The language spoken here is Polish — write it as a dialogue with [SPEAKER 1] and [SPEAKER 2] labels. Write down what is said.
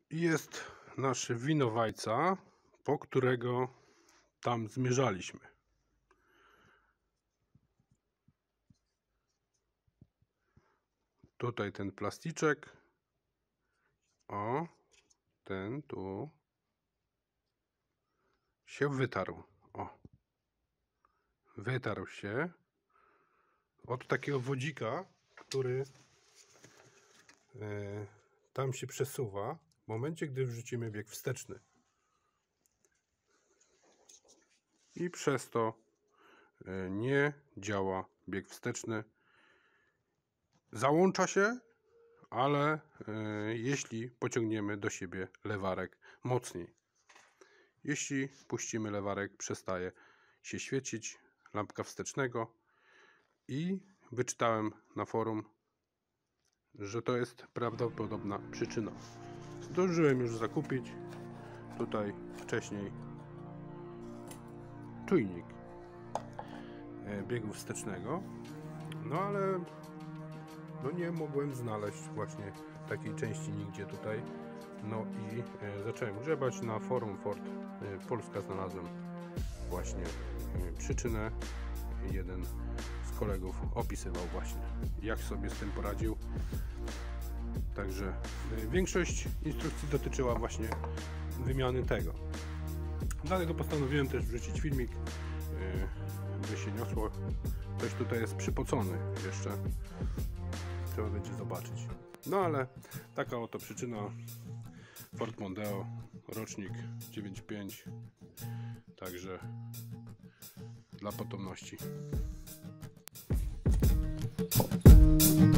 [SPEAKER 1] I jest nasz winowajca, po którego tam zmierzaliśmy. Tutaj ten plasticzek. O, ten tu się wytarł. O, wytarł się od takiego wodzika, który tam się przesuwa w momencie, gdy wrzucimy bieg wsteczny. I przez to nie działa bieg wsteczny. Załącza się, ale jeśli pociągniemy do siebie lewarek mocniej. Jeśli puścimy lewarek, przestaje się świecić lampka wstecznego i wyczytałem na forum, że to jest prawdopodobna przyczyna. Zdążyłem już zakupić tutaj wcześniej czujnik biegu wstecznego, no ale nie mogłem znaleźć właśnie takiej części nigdzie tutaj. No i zacząłem grzebać na forum Ford Polska. Znalazłem właśnie przyczynę. Jeden z kolegów opisywał właśnie, jak sobie z tym poradził. Także większość instrukcji dotyczyła właśnie wymiany tego. Dlatego postanowiłem też wrzucić filmik, by się niosło. Ktoś tutaj jest przypocony jeszcze. Trzeba będzie zobaczyć. No ale taka oto przyczyna. Ford Mondeo, rocznik 9.5. Także dla potomności.